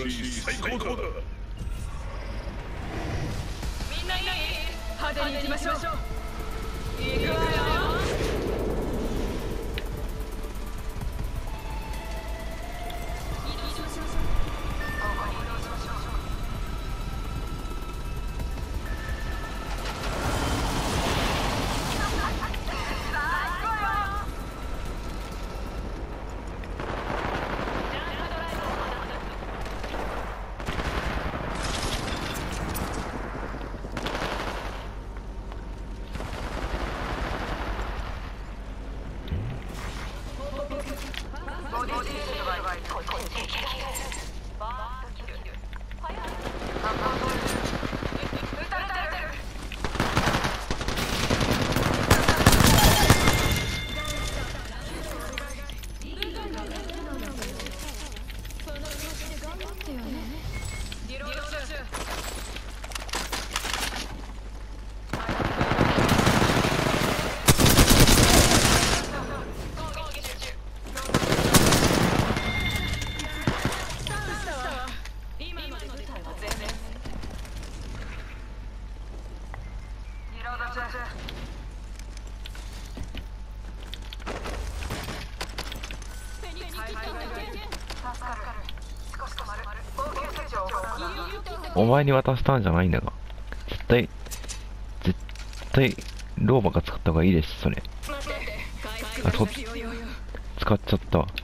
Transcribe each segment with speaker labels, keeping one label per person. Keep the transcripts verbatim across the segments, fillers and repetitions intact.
Speaker 1: しい最高だ。みん
Speaker 2: ないい？派手に行きましょう。行くわよ。
Speaker 3: お前に渡したんじゃないんだが、絶対絶対ローマが使った方がいいです。それあそ使っちゃったわ。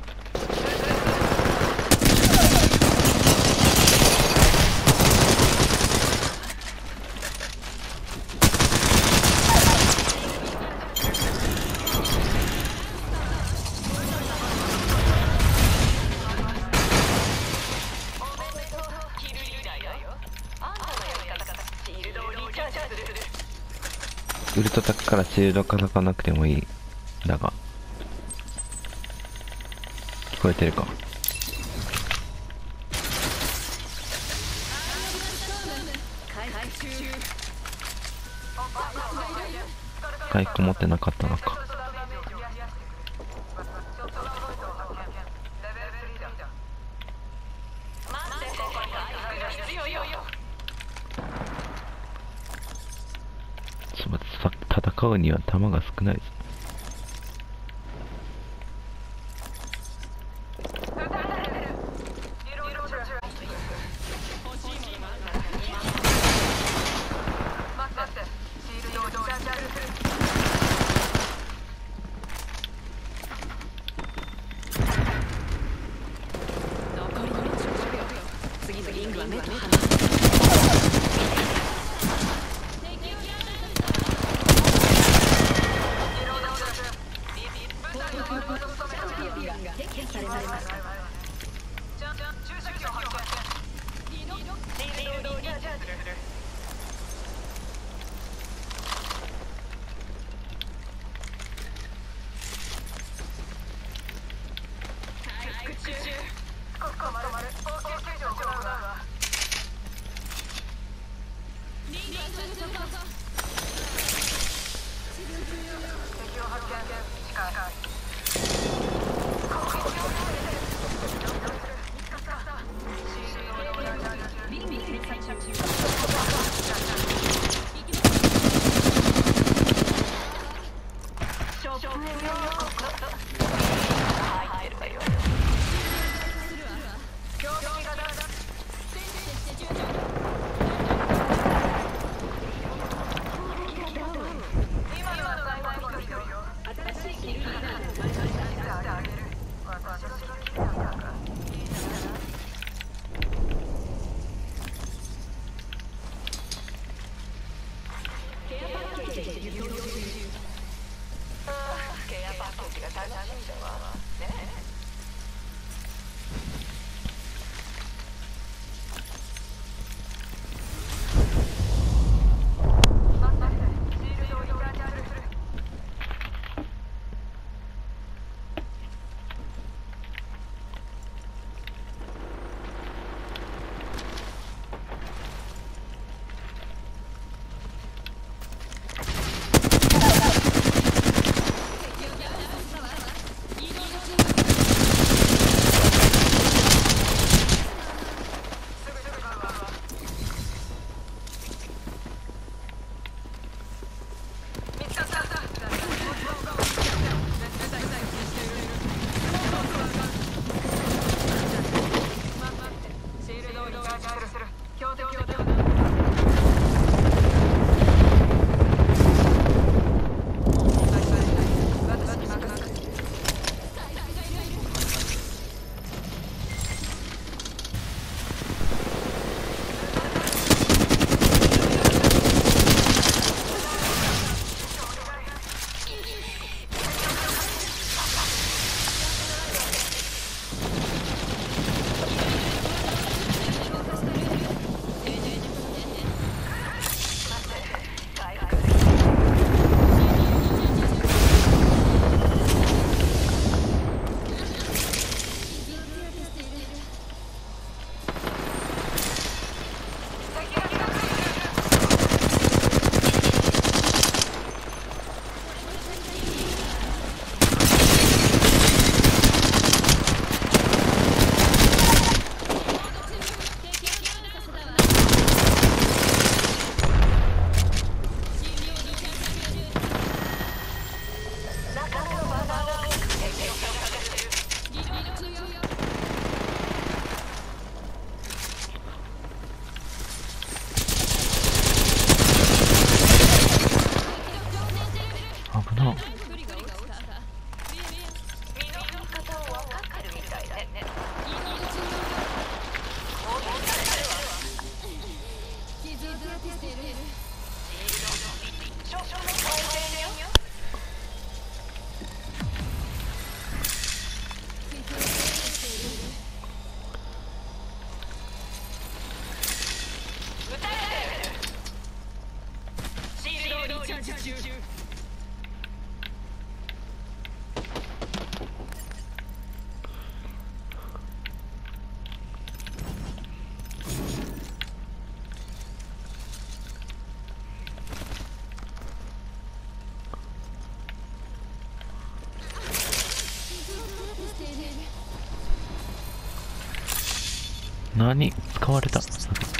Speaker 3: ウルトタックからシールドかかなくてもいい。だが聞こえてるか。回復持ってなかったのか。戦うには弾が少ないぞ。 何使われた。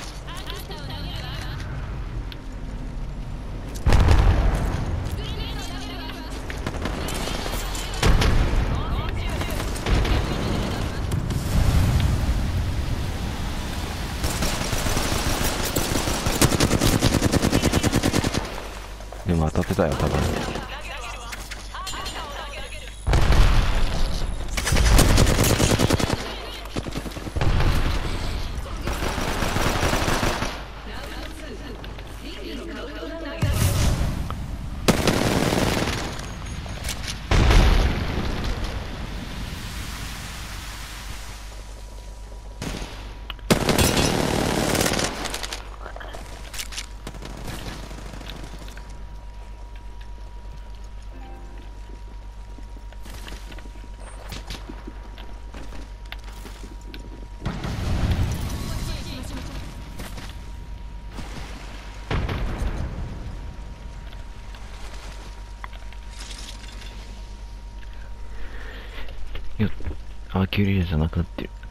Speaker 3: でも当たってたよ多分。よっ、あ、キュリアじゃなくなってる。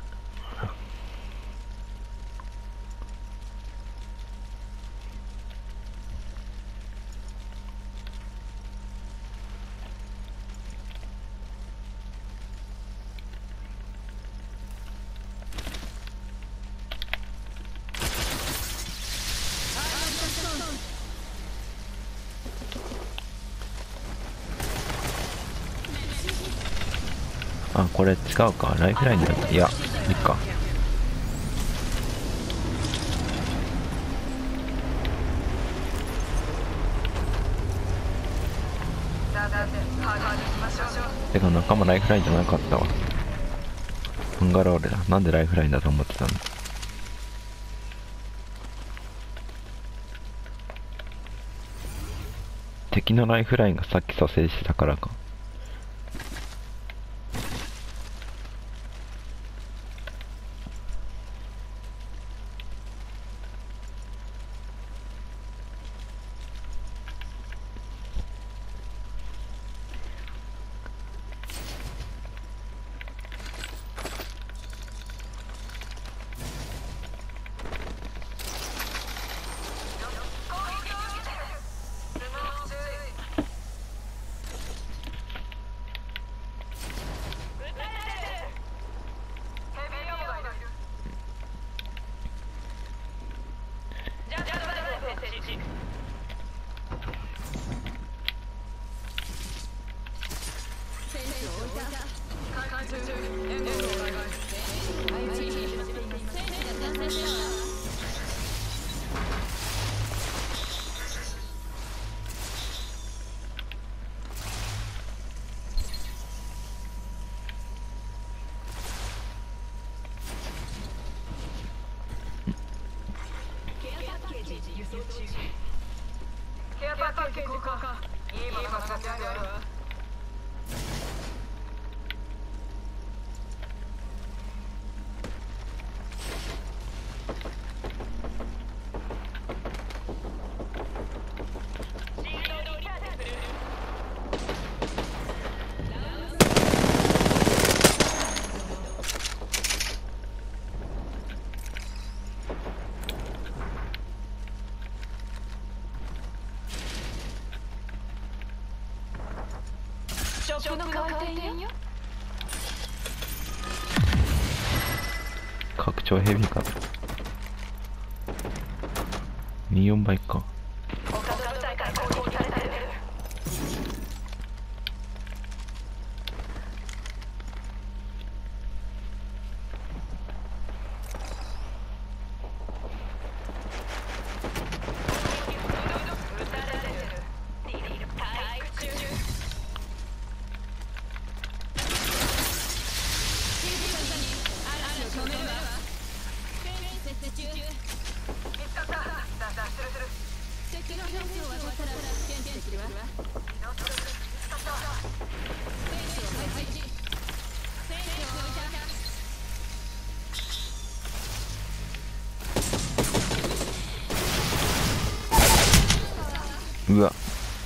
Speaker 3: あ、これ違うか。ライフラインだった。いや、いいか。てか仲間ライフラインじゃなかったわ。バンガロールだ。なんでライフラインだと思ってたんだ。敵のライフラインがさっき蘇生してたからか。
Speaker 2: ケアパッケージ交換。いいものが使ってあるわ。ショップの開店よ。
Speaker 3: 拡張ヘビーか。にじゅうよんばいか。
Speaker 2: 見つかった。脱出する。敵のフェンスを渡ったら
Speaker 3: うわ、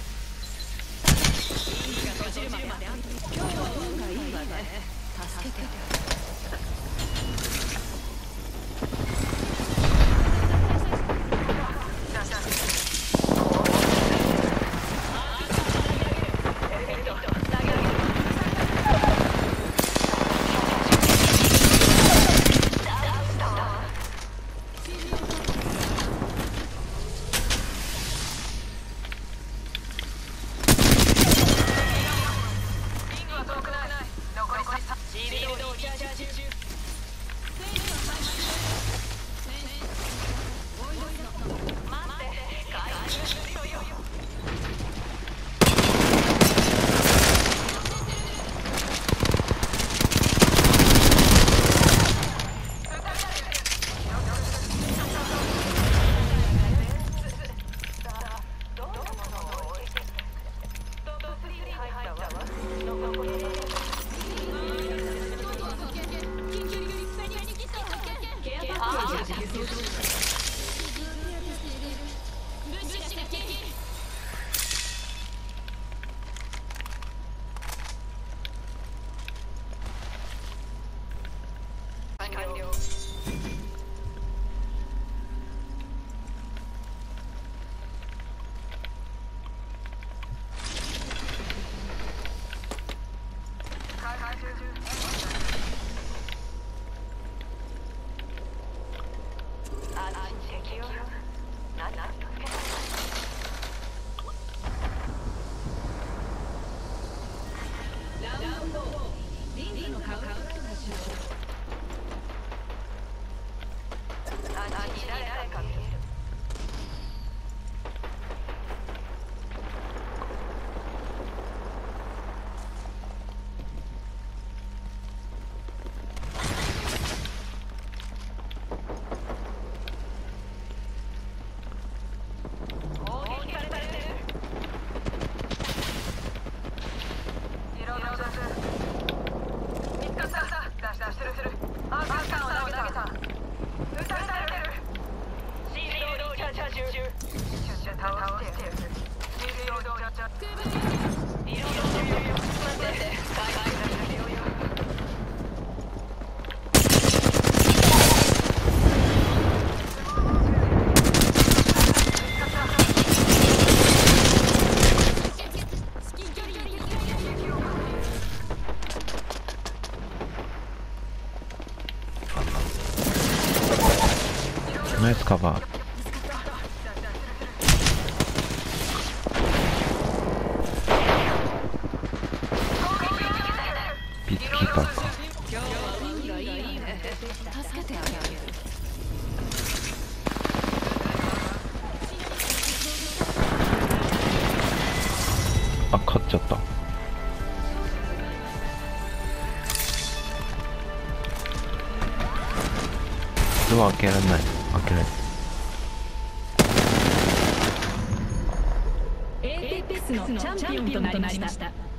Speaker 3: ナイスカバー。ピッチキーパーか。あ、勝っちゃった。ドア開けられない。開けられない。
Speaker 2: エーペックスのチャンピオンとなりました。